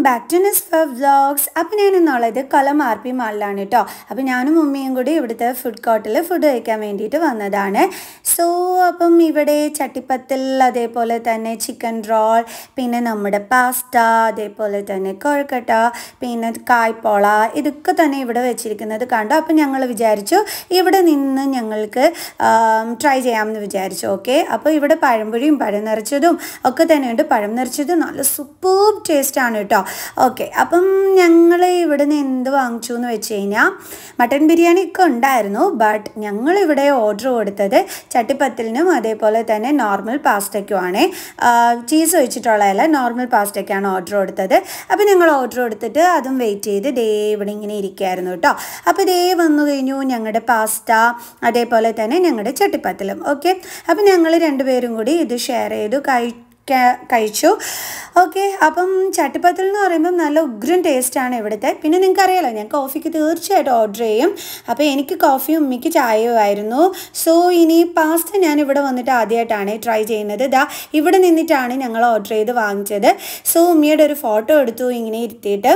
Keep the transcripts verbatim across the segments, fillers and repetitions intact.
back to Nisfa Vlogs. അപ്പോൾ ഞാൻ ഇന്നുള്ളത് കൊല്ലം ആർ പി മാളിലാണ് കേട്ടോ. അപ്പോൾ ഞാനും ഉമ്മയും കൂടി ഇവിടുത്തെ ഫുഡ് കോർട്ടിൽ ഫുഡ് കഴിക്കാൻ വേണ്ടിയിട്ട് വന്നതാണ്. സോ അപ്പം ഇവിടെ ചട്ടിപ്പത്തിൽ, അതേപോലെ തന്നെ ചിക്കൻ റോൾ, പിന്നെ നമ്മുടെ പാസ്ത, അതേപോലെ തന്നെ കൊഴക്കട്ട, പിന്നെ കായ്പോള, ഇതൊക്കെ തന്നെ ഇവിടെ വെച്ചിരിക്കുന്നത് കണ്ടു. അപ്പം ഞങ്ങൾ വിചാരിച്ചു ഇവിടെ നിന്ന് ഞങ്ങൾക്ക് ട്രൈ ചെയ്യാമെന്ന് വിചാരിച്ചു. ഓക്കെ, അപ്പോൾ ഇവിടെ പഴംപൊരിയും പഴം നിറച്ചതും ഒക്കെ തന്നെയുണ്ട്. പഴം നിറച്ചത് നല്ല സൂപ്പർ ടേസ്റ്റാണ് കേട്ടോ. ഓക്കെ, അപ്പം ഞങ്ങൾ ഇവിടെ നിന്ന് എന്ത് വാങ്ങിച്ചു എന്ന് വെച്ച് കഴിഞ്ഞാൽ മട്ടൻ ബിരിയാണി ഒക്കെ ഉണ്ടായിരുന്നു. ബട്ട് ഞങ്ങളിവിടെ ഓർഡർ കൊടുത്തത് ചട്ടിപ്പത്തിലിനും അതേപോലെ തന്നെ നോർമൽ പാസ്റ്റയ്ക്കുമാണ്. ചീസ് വെച്ചിട്ടുള്ളതല്ല, നോർമൽ പാസ്റ്റയ്ക്കാണ് ഓർഡർ കൊടുത്തത്. അപ്പോൾ ഞങ്ങൾ ഓർഡർ കൊടുത്തിട്ട് അതും വെയിറ്റ് ചെയ്ത് ദേ ഇവിടെ ഇങ്ങനെ ഇരിക്കുകയായിരുന്നു കേട്ടോ. അപ്പോൾ ദേ വന്നു കഴിഞ്ഞു ഞങ്ങളുടെ പാസ്ത, അതേപോലെ തന്നെ ഞങ്ങളുടെ ചട്ടിപ്പത്തിലും. ഓക്കെ, അപ്പോൾ ഞങ്ങൾ രണ്ടുപേരും കൂടി ഇത് ഷെയർ ചെയ്തു കഴി കഴിച്ചു. ഓക്കെ, അപ്പം ചട്ടിപ്പത്തിൽ എന്ന് പറയുമ്പം നല്ല ഉഗ്രൻ ടേസ്റ്റാണ് ഇവിടുത്തെ. പിന്നെ നിങ്ങൾക്കറിയാലോ ഞാൻ കോഫിക്ക് തീർച്ചയായിട്ടും ഓർഡർ ചെയ്യും. അപ്പോൾ എനിക്ക് കോഫിയും ഉമ്മിക്ക് ചായയും ആയിരുന്നു. സോ ഇനി പാസ്ത ഞാൻ ഇവിടെ വന്നിട്ട് ആദ്യമായിട്ടാണ് ട്രൈ ചെയ്യുന്നത്. ഇതാ ഇവിടെ നിന്നിട്ടാണ് ഞങ്ങൾ ഓർഡർ ചെയ്ത് വാങ്ങിച്ചത്. സോ ഉമ്മിയുടെ ഒരു ഫോട്ടോ എടുത്തു ഇങ്ങനെ ഇരുത്തിയിട്ട്.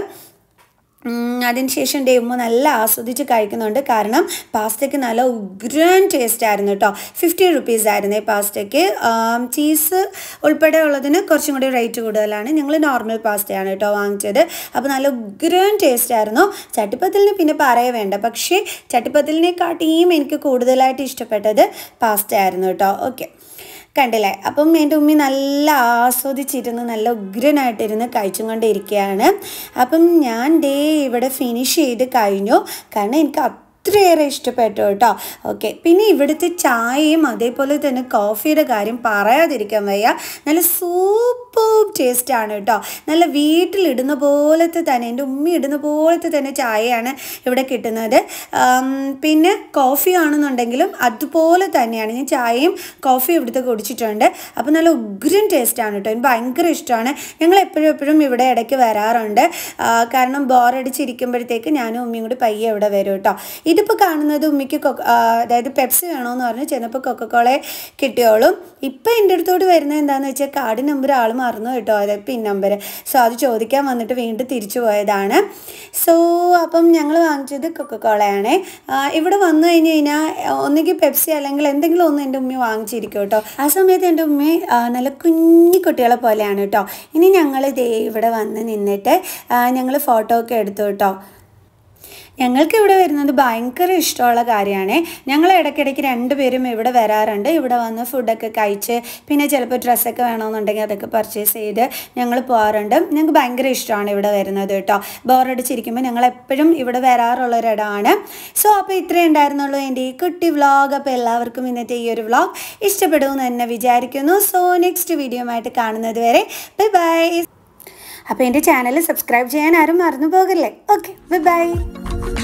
അതിനുശേഷം ഡേമ്മ നല്ല ആസ്വദിച്ച് കഴിക്കുന്നുണ്ട്. കാരണം പാസ്തയ്ക്ക് നല്ല ഉഗ്രൻ ടേസ്റ്റ് ആയിരുന്നു കേട്ടോ. ഫിഫ്റ്റി റുപ്പീസ് ആയിരുന്നു ഈ പാസ്തയ്ക്ക്. ചീസ് ഉൾപ്പെടെ ഉള്ളതിന് കുറച്ചും കൂടി റേറ്റ് കൂടുതലാണ്. ഞങ്ങൾ നോർമൽ പാസ്തയാണ് കേട്ടോ വാങ്ങിച്ചത്. അപ്പോൾ നല്ല ഉഗ്രൻ ടേസ്റ്റ് ആയിരുന്നു. ചട്ടിപ്പത്തിലിന് പിന്നെ പറയേ വേണ്ട. പക്ഷേ ചട്ടിപ്പത്തിലിനെക്കാട്ടിയും എനിക്ക് കൂടുതലായിട്ട് ഇഷ്ടപ്പെട്ടത് പാസ്ത ആയിരുന്നു കേട്ടോ. ഓക്കെ, കണ്ടില്ലേ? അപ്പം എൻ്റെ ഉമ്മി നല്ല ആസ്വദിച്ചിരുന്ന് നല്ല ഉഗ്രനായിട്ടിരുന്ന് കഴിച്ചും കൊണ്ടിരിക്കുകയാണ്. അപ്പം ഞാൻ ദേ ഇവിടെ ഫിനിഷ് ചെയ്ത് കഴിഞ്ഞു. കാരണം എനിക്ക് അത്രയേറെ ഇഷ്ടപ്പെട്ടു കേട്ടോ. ഓക്കെ, പിന്നെ ഇവിടുത്തെ ചായയും അതേപോലെ തന്നെ കോഫിയുടെ കാര്യം പറയാതിരിക്കാൻ വയ്യ. നല്ല സൂപ്പർ ടേസ്റ്റാണ് കേട്ടോ. നല്ല വീട്ടിലിടുന്ന പോലത്തെ തന്നെ, എൻ്റെ ഉമ്മി ഇടുന്ന പോലത്തെ തന്നെ ചായയാണ് ഇവിടെ കിട്ടുന്നത്. പിന്നെ കോഫി ആണെന്നുണ്ടെങ്കിലും അതുപോലെ തന്നെയാണ്. ഞാൻ ചായയും കോഫിയും ഇവിടുത്തെ കുടിച്ചിട്ടുണ്ട്. അപ്പോൾ നല്ല ഉഗ്രൻ ടേസ്റ്റാണ് കേട്ടോ. എനിക്ക് ഭയങ്കര ഇഷ്ടമാണ്. ഞങ്ങൾ എപ്പോഴും എപ്പോഴും ഇവിടെ ഇടയ്ക്ക് വരാറുണ്ട്. കാരണം ബോറടിച്ചിരിക്കുമ്പോഴത്തേക്ക് ഞാനും ഉമ്മയും കൂടി പയ്യെ ഇവിടെ വരും കേട്ടോ. ഇതിപ്പോൾ കാണുന്നത് ഉമ്മിക്ക് കൊ അതായത് പെപ്സി വേണമെന്ന് പറഞ്ഞ് ചെന്നപ്പോൾ കൊക്കക്കോളയെ കിട്ടിയോളും. ഇപ്പം എൻ്റെ അടുത്തോട്ട് വരുന്നത് എന്താണെന്ന് വെച്ചാൽ കാർഡ് നമ്പർ ആൾ മറന്നു കേട്ടോ, അതായത് പിൻ നമ്പർ. സോ അത് ചോദിക്കാൻ വന്നിട്ട് വീണ്ടും തിരിച്ചു പോയതാണ്. സോ അപ്പം ഞങ്ങൾ വാങ്ങിച്ചത് കൊക്കക്കോളയാണ്. ഇവിടെ വന്നു കഴിഞ്ഞ് കഴിഞ്ഞാൽ ഒന്നുകിൽ പെപ്സി അല്ലെങ്കിൽ എന്തെങ്കിലും ഒന്ന് എൻ്റെ ഉമ്മി വാങ്ങിച്ചിരിക്കും കേട്ടോ. ആ സമയത്ത് എൻ്റെ ഉമ്മി നല്ല കുഞ്ഞി കുട്ടികളെ പോലെയാണ് കേട്ടോ. ഇനി ഞങ്ങൾ ദേ ഇവിടെ വന്ന് നിന്നിട്ട് ഞങ്ങൾ ഫോട്ടോ ഒക്കെ എടുത്തു കേട്ടോ. ഞങ്ങൾക്ക് ഇവിടെ വരുന്നത് ഭയങ്കര ഇഷ്ടമുള്ള കാര്യമാണ്. ഞങ്ങൾ ഇടയ്ക്കിടയ്ക്ക് രണ്ടുപേരും ഇവിടെ വരാറുണ്ട്. ഇവിടെ വന്ന് ഫുഡൊക്കെ കഴിച്ച് പിന്നെ ചിലപ്പോൾ ഡ്രസ്സൊക്കെ വേണമെന്നുണ്ടെങ്കിൽ അതൊക്കെ പർച്ചേസ് ചെയ്ത് ഞങ്ങൾ പോകാറുണ്ട്. ഞങ്ങൾക്ക് ഭയങ്കര ഇഷ്ടമാണ് ഇവിടെ വരുന്നത് കേട്ടോ. ബോറടിച്ചിരിക്കുമ്പോൾ ഞങ്ങൾ എപ്പോഴും ഇവിടെ വരാറുള്ളൊരിടമാണ്. സോ അപ്പോൾ ഇത്രയേ ഉണ്ടായിരുന്നുള്ളൂ എൻ്റെ ഈ കുട്ടി വ്ളോഗ്. അപ്പോൾ എല്ലാവർക്കും ഇന്നത്തെ ഈ ഒരു വ്ളോഗ് ഇഷ്ടപ്പെടുമെന്ന് തന്നെ വിചാരിക്കുന്നു. സോ നെക്സ്റ്റ് വീഡിയോ ആയിട്ട് കാണുന്നത് വരെ ബൈ ബൈ. അപ്പോൾ എൻ്റെ ചാനൽ സബ്സ്ക്രൈബ് ചെയ്യാൻ ആരും മറന്നു പോകല്ലേ. Okay, bye by.